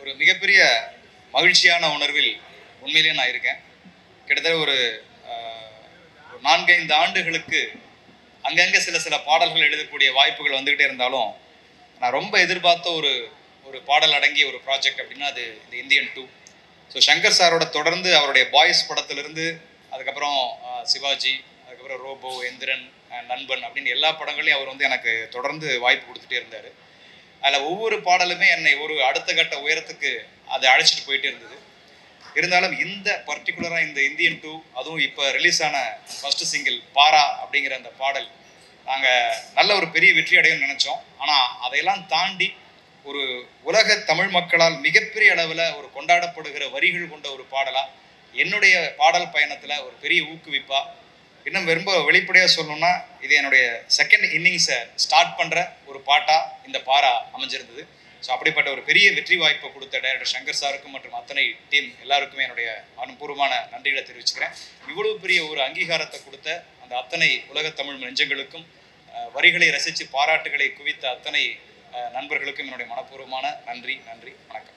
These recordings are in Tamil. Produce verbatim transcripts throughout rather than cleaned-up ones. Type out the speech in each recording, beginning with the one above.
ஒரு மிகப்பெரிய மகிழ்ச்சியான உணர்வில் உண்மையிலேயே நான் இருக்கேன். கிட்டத்தட்ட ஒரு நான்கைந்து ஆண்டுகளுக்கு அங்கங்கே சில சில பாடல்கள் எழுதக்கூடிய வாய்ப்புகள் வந்துக்கிட்டே இருந்தாலும் நான் ரொம்ப எதிர்பார்த்த ஒரு ஒரு பாடல் அடங்கிய ஒரு ப்ராஜெக்ட் அப்படின்னா அது இந்த இந்தியன் டூ. ஸோ சங்கர் சாரோட தொடர்ந்து அவருடைய பாய்ஸ் படத்திலிருந்து அதுக்கப்புறம் சிவாஜி, அதுக்கப்புறம் ரோபோ, எந்திரன், நண்பன் அப்படின்னு எல்லா படங்களையும் அவர் வந்து எனக்கு தொடர்ந்து வாய்ப்பு கொடுத்துட்டே இருந்தார். அதில் ஒவ்வொரு பாடலுமே என்னை ஒரு அடுத்த கட்ட உயரத்துக்கு அதை அழைச்சிட்டு போயிட்டே இருந்தது. இருந்தாலும் இந்த பர்டிகுலராக இந்த இந்தியன் டூ, அதுவும் இப்போ ரிலீஸ் ஆன ஃபர்ஸ்ட் சிங்கிள் பாரா அப்படிங்கிற அந்த பாடல் நாங்கள் நல்ல ஒரு பெரிய வெற்றி அடையணும்னு நினச்சோம். ஆனால் அதையெல்லாம் தாண்டி ஒரு உலக தமிழ் மக்களால் மிகப்பெரிய அளவில் ஒரு கொண்டாடப்படுகிற வரிகள் கொண்ட ஒரு பாடலாக என்னுடைய பாடல் பயணத்தில் ஒரு பெரிய ஊக்குவிப்பா, இன்னும் ரொம்ப வெளிப்படையாக சொல்லணும்னா இது என்னுடைய செகண்ட் இன்னிங்ஸை ஸ்டார்ட் பண்ணுற ஒரு பாட்டாக இந்த பாரா அமைஞ்சிருந்தது. ஸோ அப்படிப்பட்ட ஒரு பெரிய வெற்றி வாய்ப்பை கொடுத்த டைரக்டர் சங்கர் சாருக்கும் மற்றும் அத்தனை டீம் எல்லாருக்குமே என்னுடைய அனுபூர்வமான நன்றிகளை தெரிவிச்சுக்கிறேன். இவ்வளவு பெரிய ஒரு அங்கீகாரத்தை கொடுத்த அந்த அத்தனை உலக தமிழ் நெஞ்சங்களுக்கும், வரிகளை ரசித்து பாராட்டுகளை குவித்த அத்தனை நண்பர்களுக்கும் என்னுடைய மனப்பூர்வமான நன்றி நன்றி வணக்கம்.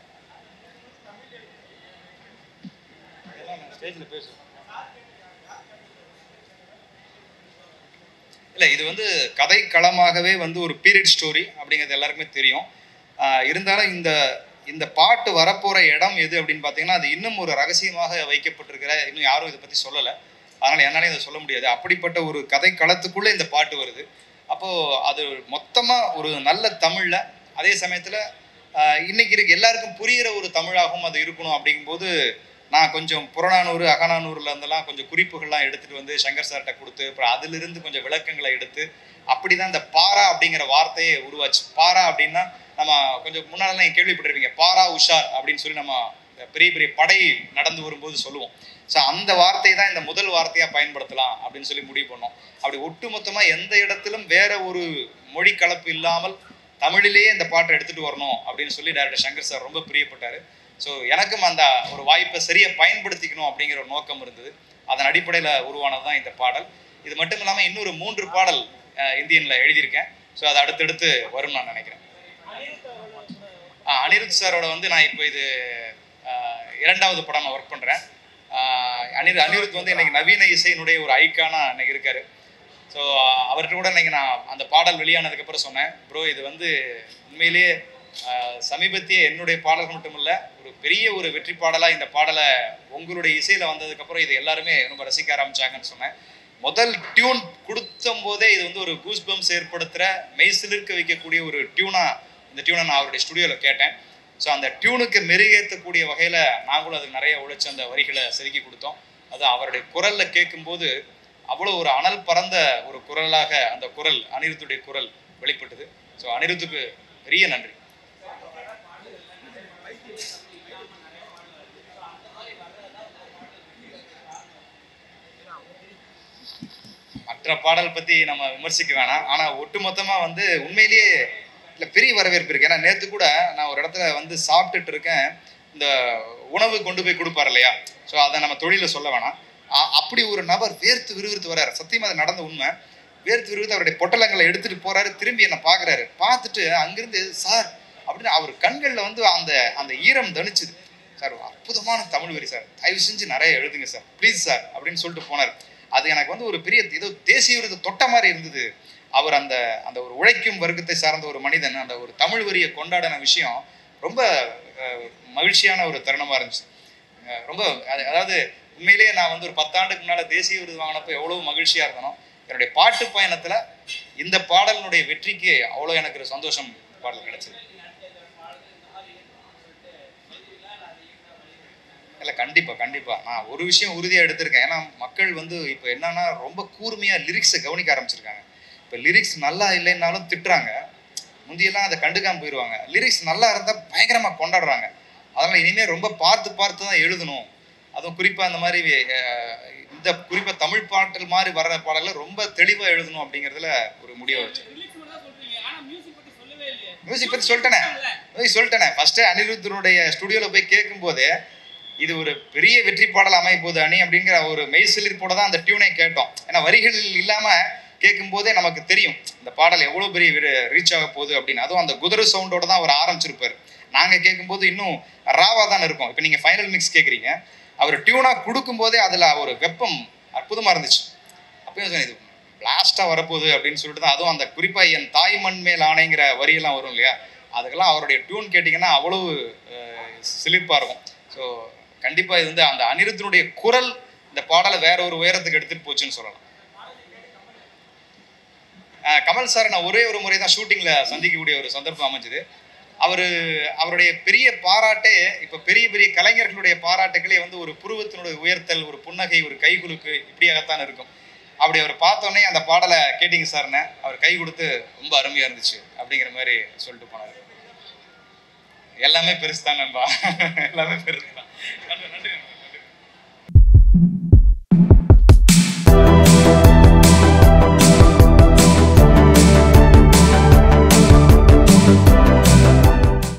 ஸ்டேஜில் பேசுவோம். இல்லை, இது வந்து கதை களமாகவே வந்து ஒரு பீரியட் ஸ்டோரி அப்படிங்கிறது எல்லாருக்குமே தெரியும். இருந்தாலும் இந்த இந்த பாட்டு வரப்போகிற இடம் எது அப்படின்னு பார்த்தீங்கன்னா அது இன்னும் ஒரு ரகசியமாக வைக்கப்பட்டிருக்கிற, இன்னும் யாரும் இதை பற்றி சொல்லலை. அதனால் என்னாலே இதை சொல்ல முடியாது. அப்படிப்பட்ட ஒரு கதை களத்துக்குள்ளே இந்த பாட்டு வருது. அப்போது அது மொத்தமாக ஒரு நல்ல தமிழில், அதே சமயத்தில் இன்னைக்கு இருக்கு எல்லாருக்கும் புரிகிற ஒரு தமிழாகவும் அது இருக்கணும். அப்படிங்கும்போது நான் கொஞ்சம் புறநானூறு அகநானூறுல இருந்தெல்லாம் கொஞ்சம் குறிப்புகள்லாம் எடுத்துகிட்டு வந்து சங்கர் சார்கிட்ட கொடுத்து, அப்புறம் அதிலிருந்து கொஞ்சம் விளக்கங்களை எடுத்து அப்படி தான் இந்த பாரா அப்படிங்கிற வார்த்தையே உருவாச்சு. பாரா அப்படின்னா நம்ம கொஞ்சம் முன்னாடி நீங்கள் கேள்விப்பட்டிருப்பீங்க, பாரா உஷார் அப்படின்னு சொல்லி நம்ம பெரிய பெரிய படை நடந்து வரும்போது சொல்லுவோம். ஸோ அந்த வார்த்தையை தான் இந்த முதல் வார்த்தையாக பயன்படுத்தலாம் அப்படின்னு சொல்லி முடிவு பண்ணோம். அப்படி ஒட்டுமொத்தமாக எந்த இடத்திலும் வேற ஒரு மொழி கலப்பு இல்லாமல் தமிழிலேயே இந்த பாட்டை எடுத்துகிட்டு வரணும் அப்படின்னு சொல்லி டைரக்டர் சங்கர் சார் ரொம்ப பிரியப்பட்டார். ஸோ எனக்கும் அந்த ஒரு வாய்ப்பை சரியாக பயன்படுத்திக்கணும் அப்படிங்கிற ஒரு நோக்கம் இருந்தது. அதன் அடிப்படையில் உருவானது தான் இந்த பாடல். இது மட்டும் இல்லாமல் இன்னொரு மூன்று பாடல் இந்தியனில் எழுதியிருக்கேன். ஸோ அது அடுத்தடுத்து வரும்னு நான் நினைக்கிறேன். அனிருத் சாரோட வந்து நான் இப்போ இது இரண்டாவது படம் நான் ஒர்க் பண்ணுறேன். அனிரு அனிருத் வந்து இன்னைக்கு நவீன இசையினுடைய ஒரு ஐக்கானாக இன்னைக்கு இருக்கார். ஸோ அவர்கிட்ட கூட இன்னைக்கு நான் அந்த பாடல் வெளியானதுக்கப்புறம் சொன்னேன், ப்ரோ இது வந்து உண்மையிலேயே சமீபத்திய என்னுடைய பாடல்கள் மட்டும் இல்லை, ஒரு பெரிய ஒரு வெற்றி பாடலாக இந்த பாடலை உங்களுடைய இசையில் வந்ததுக்கப்புறம் இது எல்லாருமே ரொம்ப ரசிக்க ஆரம்பிச்சாங்கன்னு சொன்னேன். முதல் டியூன் கொடுத்தும் போதே இது வந்து ஒரு கூஸ் பம்ப்ஸ் ஏற்படுத்துகிற, மெய்சிலிருக்க வைக்கக்கூடிய ஒரு டியூனாக இந்த டியூனை நான் அவருடைய ஸ்டுடியோவில் கேட்டேன். ஸோ அந்த டியூனுக்கு மெருகேற்றக்கூடிய வகையில் நாங்களும் அதுக்கு நிறைய உழைச்சி அந்த வரிகளை செதுக்கி கொடுத்தோம். அது அவருடைய குரலில் கேட்கும்போது அவ்வளோ ஒரு அனல் பறந்த ஒரு குரலாக அந்த குரல், அனிருத்துடைய குரல் வெளிப்பட்டது. ஸோ அனிருத்துக்கு பெரிய நன்றி. மற்ற பாடல் பற்றி நம்ம விமர்சிக்க வேணாம். ஆனால் ஒட்டுமொத்தமாக வந்து உண்மையிலேயே இல்லை பெரிய வரவேற்பு இருக்குது. ஏன்னா நேற்று கூட நான் ஒரு இடத்துல வந்து சாப்பிட்டுட்டு இருக்கேன், இந்த உணவு கொண்டு போய் கொடுப்பார் இல்லையா, ஸோ அதை நம்ம தொழிலில் சொல்ல வேணாம். அப்படி ஒரு நபர் வேர்த்து விறுவிறுத்து வர்றாரு. சத்தியமாக அது நடந்த உண்மை. வேர்த்து விறுவிறுத்து அவருடைய பொட்டலங்களை எடுத்துகிட்டு போகிறாரு, திரும்பி என்னை பார்க்குறாரு. பார்த்துட்டு அங்கேருந்து சார் அப்படின்னு அவர் கண்களில் வந்து அந்த அந்த ஈரம் தணிச்சுது. சார் அற்புதமான தமிழ் வரி சார், தயவு செஞ்சு நிறைய எழுதுங்க சார், ப்ளீஸ் சார் அப்படின்னு சொல்லிட்டு போனார். அது எனக்கு வந்து ஒரு பெரிய ஏதோ தேசிய விருது தொட்ட மாதிரி இருந்தது. அவர் அந்த அந்த ஒரு உழைக்கும் வர்க்கத்தை சார்ந்த ஒரு மனிதன் அந்த ஒரு தமிழ் வரியை கொண்டாடின விஷயம் ரொம்ப மகிழ்ச்சியான ஒரு தருணமாக இருந்துச்சு. ரொம்ப அதாவது உண்மையிலேயே நான் வந்து ஒரு பத்தாண்டுக்கு முன்னால் தேசிய விருது வாங்கினப்போ எவ்வளோ மகிழ்ச்சியாக இருந்தனோ, என்னுடைய பாட்டு பயணத்தில் இந்த பாடலினுடைய வெற்றிக்கு அவ்வளோ எனக்கு ஒரு சந்தோஷம் பாடல் கிடைச்சது. இல்லை கண்டிப்பாக கண்டிப்பாக நான் ஒரு விஷயம் உறுதியாக எடுத்திருக்கேன். ஏன்னா மக்கள் வந்து இப்போ என்னன்னா ரொம்ப கூர்மையாக லிரிக்ஸை கவனிக்க ஆரம்பிச்சிருக்காங்க. இப்போ லிரிக்ஸ் நல்லா இல்லைன்னாலும் திட்டுறாங்க, முந்தியெல்லாம் அதை கண்டுக்காமல் போயிடுவாங்க. லிரிக்ஸ் நல்லா இருந்தால் பயங்கரமாக கொண்டாடுறாங்க. அதனால் இனிமேல் ரொம்ப பார்த்து பார்த்து தான் எழுதணும். அதுவும் குறிப்பாக அந்த மாதிரி இந்த குறிப்பாக தமிழ் பாட்டல் மாதிரி வர்ற பாடல்களை ரொம்ப தெளிவாக எழுதணும் அப்படிங்கிறதுல ஒரு முடிவை வச்சு. மியூசிக் பற்றி சொல்லிட்டேனே மியூசிக் சொல்லிட்டேனே ஃபஸ்ட்டு அனிருத்தனுடைய ஸ்டுடியோவில் போய் கேட்கும்போதே இது ஒரு பெரிய வெற்றி பாடல் அமைய போகுது அணி அப்படிங்கிற ஒரு மெய்சிலிருப்போட தான் அந்த டியூனை கேட்டோம். ஏன்னா வரிகள் இல்லாமல் கேட்கும்போதே நமக்கு தெரியும் இந்த பாடல் எவ்வளோ பெரிய ரீச் ஆக போகுது அப்படின்னு. அதுவும் அந்த குதிரை சவுண்டோட தான் அவர் ஆரம்பிச்சிருப்பார். நாங்கள் கேட்கும்போது இன்னும் ராவாக தான் இருக்கும். இப்போ நீங்கள் ஃபைனல் மிக்ஸ் கேட்குறீங்க, அவர் டியூனாக கொடுக்கும்போதே அதில் ஒரு வெப்பம் அற்புதமாக இருந்துச்சு. அப்பயும் சொன்னேன் இது பிளாஸ்டாக வரப்போகுது அப்படின்னு சொல்லிட்டு தான். அதுவும் அந்த குறிப்பாக என் தாய் மண் மேல் ஆணைங்கிற வரியெல்லாம் வரும் இல்லையா, அதுக்கெல்லாம் அவருடைய டியூன் கேட்டிங்கன்னா அவ்வளவு சிலிர்ப்பாக இருக்கும். ஸோ கண்டிப்பாக இது வந்து அந்த அனிருத்தினுடைய குரல் இந்த பாடலை வேற ஒரு உயரத்துக்கு எடுத்துகிட்டு போச்சுன்னு சொல்லலாம். கமல் சார் நான் ஒரே ஒரு முறை தான் ஷூட்டிங்கில் சந்திக்கக்கூடிய ஒரு சந்தர்ப்பம் அமைஞ்சது. அவர் அவருடைய பெரிய பாராட்டே இப்போ பெரிய பெரிய கலைஞர்களுடைய பாராட்டுகளே வந்து ஒரு புருவத்தினுடைய உயர்த்தல், ஒரு புன்னகை, ஒரு கைகுலுக்கு இப்படியாகத்தான் இருக்கும். அப்படி அவர் பார்த்தோன்னே அந்த பாடலை கேட்டிங்க சார்னு அவர் கை கொடுத்து ரொம்ப அருமையாக இருந்துச்சு அப்படிங்கிற மாதிரி சொல்லிட்டு போனார். எல்லாமே பெருசு தான் நண்பா, எல்லாமே பெருசு தான். நன்றி.